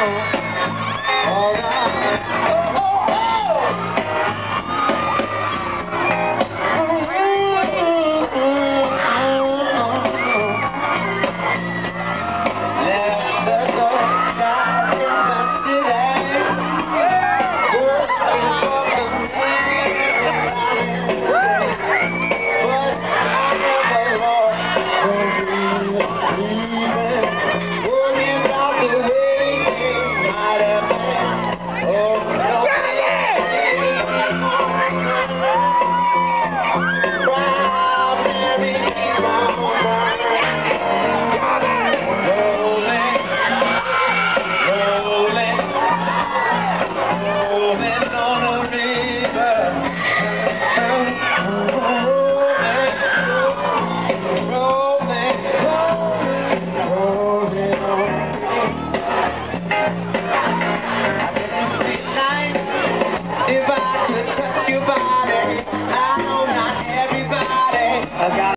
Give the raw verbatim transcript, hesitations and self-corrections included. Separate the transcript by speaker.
Speaker 1: If I could touch your body, I know not everybody. I got